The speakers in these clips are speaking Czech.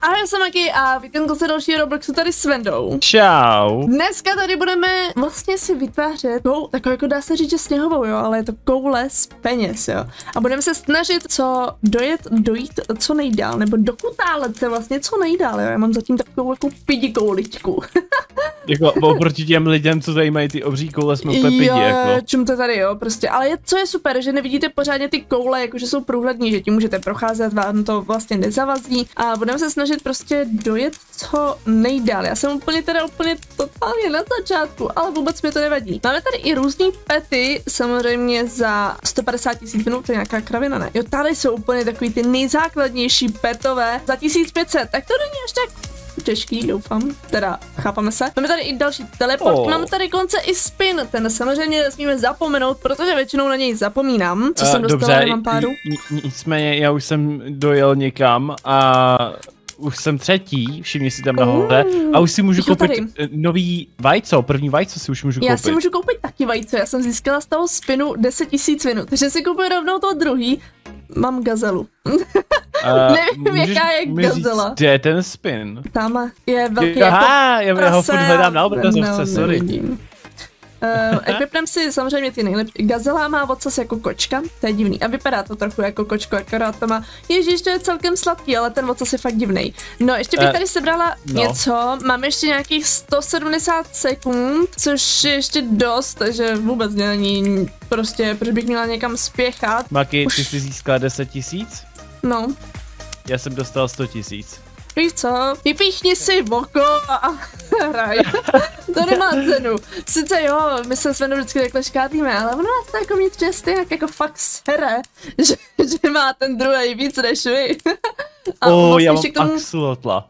Ahoj, já jsem Maki a vítám se dalšího Robloxu tady s Vendou. Čau. Dneska tady budeme vlastně si vytvářet takovou, jako dá se říct, že sněhovou, jo, ale je to koule z peněz, jo. A budeme se snažit dojít co nejdál, nebo dokutálet se vlastně co nejdál, jo. Já mám zatím takovou jako pidi kouličku. Jako oproti těm lidem, co tady mají ty obří koule, jsme úplně pidi, jako. Čum to tady, jo, prostě. Ale co je super, že nevidíte pořádně ty koule, jakože jsou průhlední, že tím můžete procházet, vám to vlastně nezavazí. A budeme se snažit prostě dojet co nejdál. Já jsem úplně totálně na začátku, ale vůbec mi to nevadí. Máme tady i různý pety, samozřejmě za 150 000 minut, to je nějaká kravina, ne? Jo, tady jsou úplně takový ty nejzákladnější petové za 1500, tak to není až tak těžký, doufám, teda chápeme se. Máme tady i další teleport, máme tady konce i spin, ten samozřejmě nesmíme zapomenout, protože většinou na něj zapomínám, co jsem dostala, nemám páru. Nicméně já už jsem dojel někam a už jsem třetí, všimni si tam nahoře, a už si můžu koupit nový vajco, první vajco si už můžu koupit. Já si můžu koupit taky vajco, já jsem získala z toho spinu 10 000 minut, takže si kupuji rovnou to druhý. Mám gazelu. Nevím, jaká je gazela. Kde je ten spin? Tam je velký já ho furt hledám na obrazovce, sorry. Equipnem si samozřejmě ty nejlepší. Gazela má ocas jako kočka, to je divný. A vypadá to trochu jako kočko, akorát to má. Ježíš, to je celkem sladký, ale ten ocas je fakt divný. No, ještě bych tady sebrala něco. Mám ještě nějakých 170 sekund, což je ještě dost, takže vůbec není prostě, proč bych měla někam spěchat. Maki, ty jsi získala 10 000? No. Já jsem dostal 100 000. Víš co? Vypíchni si oko a hraj. To nemá cenu. Sice jo, my se s Venou vždycky takhle škátíme, ale ono vás to jako vnitřně stejně jako fakt sere, že má ten druhý víc než vy. A vlastně já mám axolotla.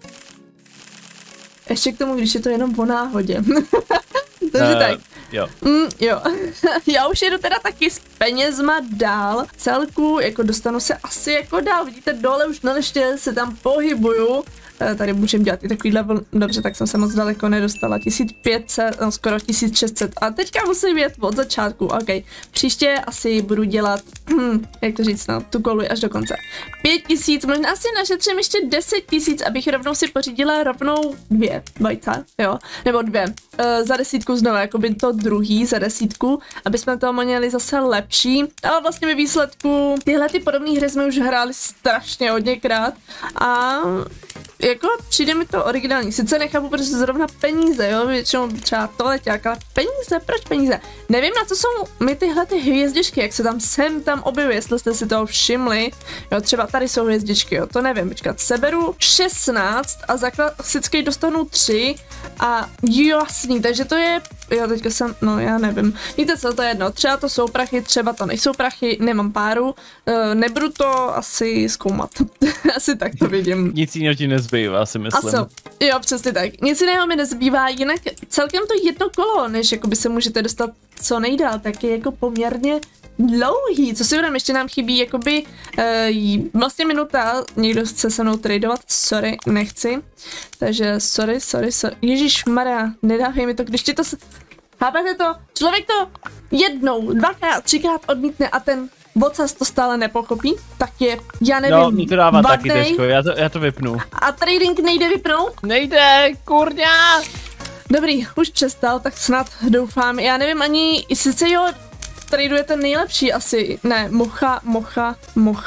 Ještě k tomu, když je to jenom o náhodě. Takže tak. Jo. Jo. Já už jedu teda taky s penězma dál. Celku jako dostanu se asi jako dál. Vidíte, dole už ještě se tam pohybuju. Tady můžeme dělat i takový level. Dobře, tak jsem se moc daleko nedostala. 1500, no skoro 1600. A teďka musím jít od začátku. OK. Příště asi budu dělat, jak to říct, no, tu kolu až do konce. 5000, možná asi našetřím ještě 10 000, abych rovnou si pořídila rovnou 2 vajce, jo. Nebo 2. Za 10 znovu, jako by to druhý za 10, aby jsme to měli zase lepší. Ale vlastně ve výsledku tyhle ty podobné hry jsme už hráli strašně hodněkrát. A jako přijde mi to originální, sice nechápu, protože zrovna peníze, jo, většinou třeba toaleťák, ale peníze, proč peníze? Nevím, na co jsou mi tyhle ty hvězdičky, jak se tam sem tam objeví, jestli jste si toho všimli, jo, třeba tady jsou hvězdičky, jo, to nevím, počkat, seberu 16 a za klasický dostanu 3 a jasný, takže to je, jo, teďka jsem, no já nevím, víte co, to je jedno, třeba to jsou prachy, třeba to nejsou prachy, nemám páru, nebudu to asi zkoumat, asi tak to vidím. Nic jiného ti nezbývá, si myslím. Jo, přesně tak. Nic jiného mi nezbývá, jinak celkem to jedno kolo, než jakoby se můžete dostat co nejdál, tak je jako poměrně dlouhý. Co si budeme, ještě nám chybí jakoby vlastně minuta, někdo chce se mnou tradovat, sorry, nechci. Takže sorry. Ježišmarja, nedávej mi to, když ti to chápete to? Člověk to jednou, dvakrát, třikrát odmítne a ten vocas to stále nepochopí, tak je, já nevím, no, mi to dává taky těžko, já to vypnu. A trading nejde vypnout? Nejde, kurňa! Dobrý, už přestal, tak snad doufám, já nevím ani, sice jo, traduje ten nejlepší asi, ne, mocha,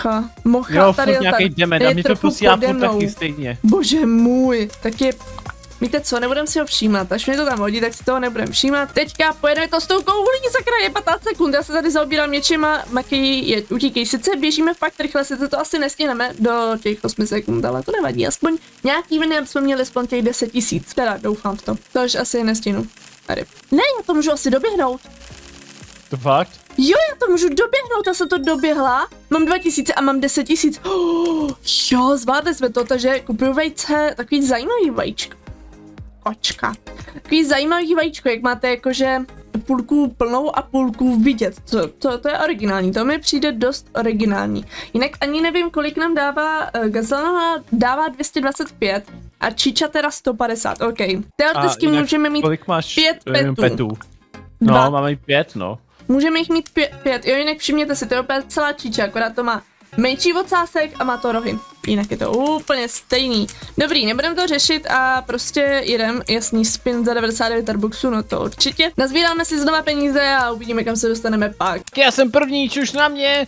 jo, tady furt nějaký demet, a mě to posílá furt taky stejně. Bože můj, tak je, víte co, nebudem si ho všímat, až mě to tam hodí, tak si toho nebudem všímat. Teďka pojedeme to s tou koulí, sakra, je 15 sekund, já se tady zaobírám něčima, Maki, utíkej, sice běžíme fakt rychle, sice to asi nestihneme do těch 8 sekund, ale to nevadí, aspoň nějaký viny, aby jsme měli aspoň těch 10 000, teda doufám v to, to už asi nestihnu. Tady. Ne, já to můžu asi doběhnout. To fakt? Jo, já to můžu doběhnout, já jsem to doběhla, mám 2000 a mám 10 000. Jo, zvládli jsme to, takže kupuju vejce, takový zajímavý vajíčko. Očka. Takový zajímavý vajíčko, jak máte jakože půlku plnou a půlku vidět. To je originální, to mi přijde dost originální. Jinak ani nevím, kolik nám dává, gazela dává 225 a čiča teda 150, OK. Teoreticky můžeme mít kolik máš 5 petů. No, máme 5, no. Můžeme jich mít 5, jo, jinak všimněte si, to je opět celá čiča, akorát to má menší ocásek a má to rohy. Jinak je to úplně stejný. Dobrý, nebudeme to řešit a prostě jedem, jasný, spin za 99 Starbucksů, no to určitě. Nazbíráme si znova peníze a uvidíme, kam se dostaneme pak. Já jsem první, čuš na mě!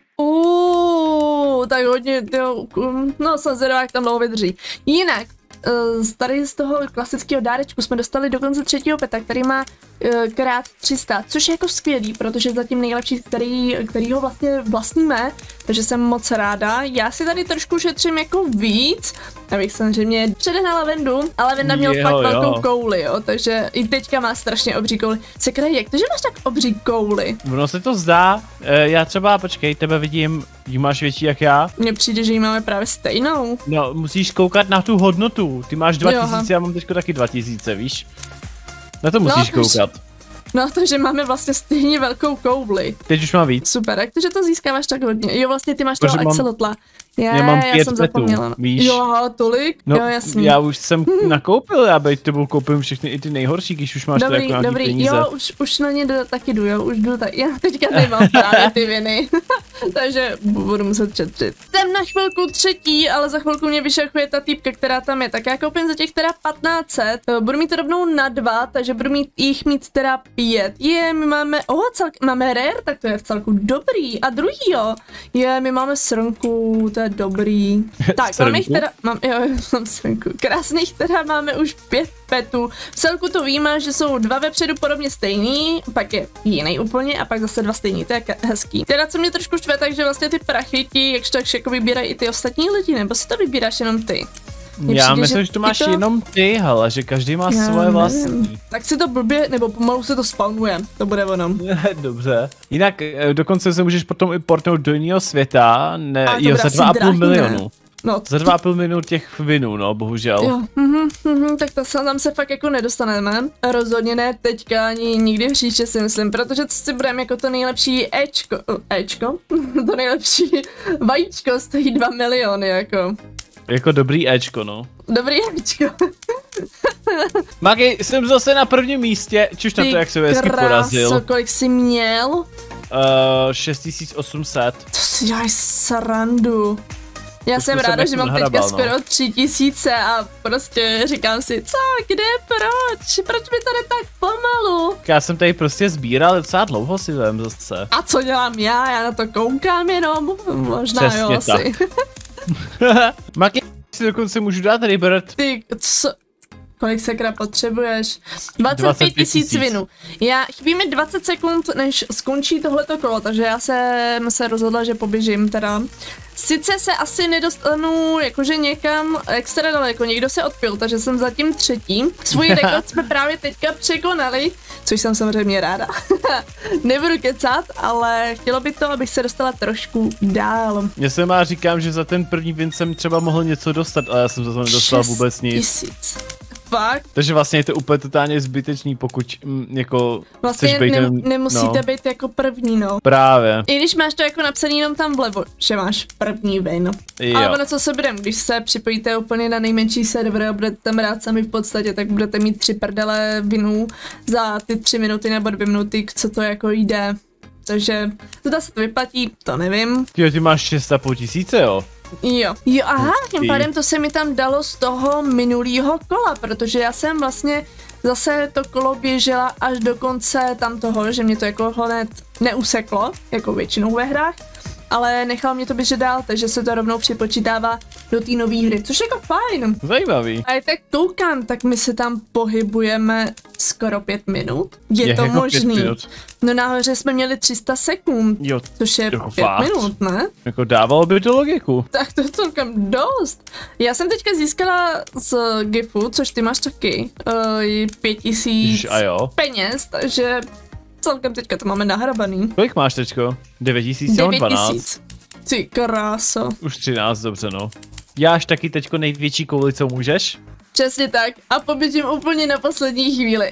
Tak hodně, jo, no jsem zvědavá, jak tam dlouho vydrží. Jinak, tady z toho klasického dárečku jsme dostali dokonce 3. peta, který má krát 300, což je jako skvělý, protože zatím nejlepší, který ho vlastně vlastníme, takže jsem moc ráda. Já si tady trošku šetřím jako víc, abych samozřejmě předehnala Lavendu, ale Lavenda měl fakt velkou kouli, jo, takže i teďka má strašně obří kouli. Sekra, jak to, že máš tak obří kouli? Ono se to zdá, já třeba, počkej, tebe vidím, ji máš větší jak já. Mně přijde, že ji máme právě stejnou. No, musíš koukat na tu hodnotu, ty máš 2000, já mám teďko taky 2000, víš? Na to musíš koukat. No, takže máme vlastně stejně velkou kouli. Teď už mám víc. Super, jak to, že to získáváš tak hodně? Jo, vlastně ty máš toho axolotla. Já mám 5 jsem zapomněla. Víš? Jo, tolik? No, jo, jasný. Já už jsem nakoupil, já bych tebou koupím všechny i ty nejhorší, když už máš to jako nějaký peníze. Jo, už na ně taky jdu, jo, už jdu tak. Já teďka nemám právě ty viny, takže budu muset šetřit. Jsem na chvilku třetí, ale za chvilku mě vyšachuje ta týpka, která tam je, tak já koupím za těch teda 1500, budu mít rovnou na 2, takže budu mít jich teda 5. My máme, máme rare, tak to je v celku dobrý. A druhý jo, my máme srnku, to je dobrý. Tak, máme jich teda, mám srnku, krásných teda máme už 5 petů. V celku to víme, že jsou 2 vepředu podobně stejný, pak je jiný úplně a pak zase 2 stejný, to je hezký. Teda co mě trošku štve, takže vlastně ty prachy ti jakž tak jako vybírají i ty ostatní lidi, nebo si to vybíráš jenom ty? Já myslím, že to máš jenom ty, hele, že každý má svoje vlastní. Tak si to blbě, nebo pomalu se to spawnuje, to bude ono. Dobře. Jinak dokonce se můžeš potom i portnout do jiného světa, za 2,5 milionu. No. Za 2,5 milionu těch vinů, no, bohužel. Jo, tak to tam se fakt jako nedostaneme. Rozhodně ne teďka, ani nikdy příště si myslím, protože si budeme jako to nejlepší to nejlepší vajíčko stojí 2 miliony, jako. Jako dobrý Ečko, no. Dobrý Ečko. Magi, jsem zase na prvním místě, čuž na to, jak se hezky porazil. Kolik jsi měl? 6800. To si děláš srandu. Já jsem ráda, že mám teďka skoro 3000 a prostě říkám si, co, kde, proč mi to jde tak pomalu? Já jsem tady prostě sbíral docela dlouho si vem zase. A co dělám já na to koukám jenom, možná přesně jo asi. Maki, si dokonce můžu dát Rebirth. Ty, co? Kolik sekra potřebuješ? 25 000 vinů. Chybí mi 20 sekund, než skončí tohleto kolo, takže já jsem se rozhodla, že poběžím teda. Sice se asi nedostanu jakože někam extra daleko, někdo se odpil, takže jsem zatím třetí. Svůj rekord jsme právě teďka překonali, což jsem samozřejmě ráda. Nebudu kecat, ale chtělo by to, abych se dostala trošku dál. Já se má říkám, že za ten první win jsem třeba mohl něco dostat, ale já jsem za to nedostal vůbec nic. 6 000. Fakt? Takže vlastně je to úplně totálně zbytečný, pokud jako vlastně nemusíte být jako první, no. Právě. I když máš to jako napsaný jenom tam vlevo, že máš první win. Ale na co se budem, když se připojíte úplně na nejmenší server a budete tam hrát sami v podstatě, tak budete mít 3 prdele vinů za ty 3 minuty nebo 2 minuty, co to jako jde. Takže to se to vyplatí, to nevím. Ty máš 6,5 tisíce, jo? Jo, aha, tím pádem to se mi tam dalo z toho minulého kola, protože já jsem vlastně zase to kolo běžela až do konce tam toho, že mě to jako hned neuseklo, jako většinou ve hrách, ale nechal mě to běžet dál, takže se to rovnou připočítává do té nové hry, což je jako fajn. Zajímavý. A jak tak koukám, tak my se tam pohybujeme skoro 5 minut. Je to jako možný. No nahoře jsme měli 300 sekund, jo, což je 5 minut, ne? Jako dávalo by to logiku. Tak to je celkem dost. Já jsem teďka získala z Gifu, což ty máš taky, 5000 peněz, takže celkem teďka to máme nahrabaný. Kolik máš teďko? 9012? Ty kráso. Už 13, dobře no. Jáš taky teďko největší kouli, co můžeš? Přesně tak. A poběžím úplně na poslední chvíli.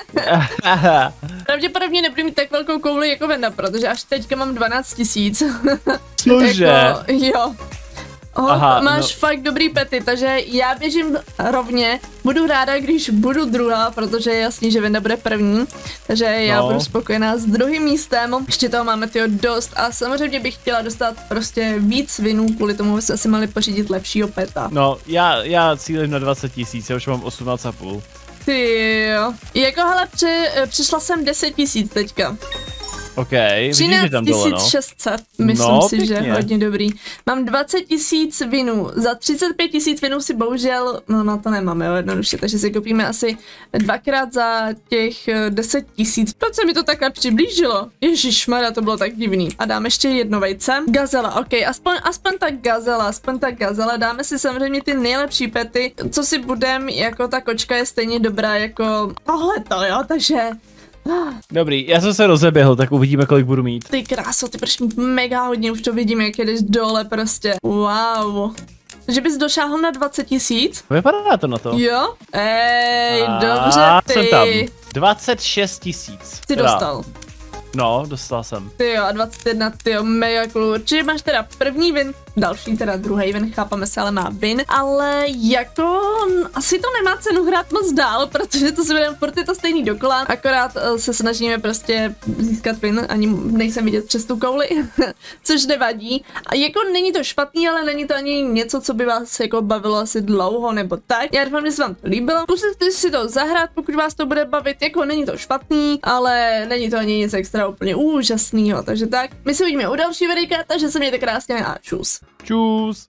Pravděpodobně nebudu mít tak velkou kouli jako Venda, protože až teďka mám 12 000. Cože? Jako, jo. Aha, máš fakt dobrý pety, takže já běžím rovně. Budu ráda, když budu druhá, protože je jasný, že Venda bude první. Takže já budu spokojená s druhým místem. Ještě toho máme tyho dost a samozřejmě bych chtěla dostat prostě víc vinů, kvůli tomu by se asi měli pořídit lepšího peta. No, já cílím na 20 000, já už mám 18,5. Ty jo. Jako hele, přišla jsem 10 000 teďka. OK, vidíš tam dole, no. 600, myslím si, že hodně dobrý. Mám 20 000 vinů, za 35 000 vinů si bohužel, no na to nemáme jednoduše, takže si koupíme asi dvakrát za těch 10 000. Proč se mi to takhle přiblížilo? Ježišmarja, to bylo tak divný. A dáme ještě jedno vejce. Gazela, OK, aspoň ta gazela, dáme si samozřejmě ty nejlepší pety, co si budem, jako ta kočka je stejně dobrá jako tohleto, jo, takže... Dobrý, já jsem se rozeběhl, tak uvidíme, kolik budu mít. Ty kráso, ty budeš mít mega hodně, už to vidím, jak jdeš dole prostě. Wow. Že bys došáhl na 20 000? Vypadá to na to. Jo? Dobře, ty. Jsem tam. 26 000. Ty dostal. No, dostal jsem. Tyjo, a 21, tyjo, mega cool. Určitě máš teda první win, další teda druhý win, chápeme se, ale má win. Ale jako, asi to nemá cenu hrát moc dál, protože to se budeme furt je to stejný dokola. Akorát se snažíme prostě získat win, ani nejsem vidět přes tu kouli, což nevadí. A jako není to špatný, ale není to ani něco, co by vás jako bavilo asi dlouho nebo tak. Já doufám, že se vám to líbilo. Musíte si to zahrát, pokud vás to bude bavit, jako není to špatný, ale není to ani nic extra úplně úžasnýho, takže tak. My se uvidíme u další videa, takže se mějte krásně a čus. Čus.